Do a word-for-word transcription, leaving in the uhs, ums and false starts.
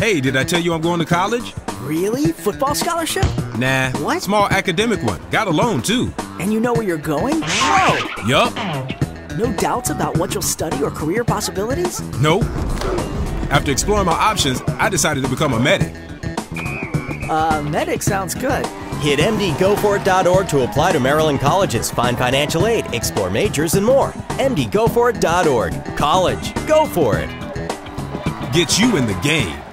Hey, did I tell you I'm going to college? Really? Football scholarship? Nah. What? Small academic one. Got a loan, too. And you know where you're going? Whoa! Yup. No doubts about what you'll study or career possibilities? Nope. After exploring my options, I decided to become a medic. Uh, medic sounds good. Hit M D go for it dot org to apply to Maryland colleges, find financial aid, explore majors, and more. M D go for it dot org. College. Go for it. Get you in the game.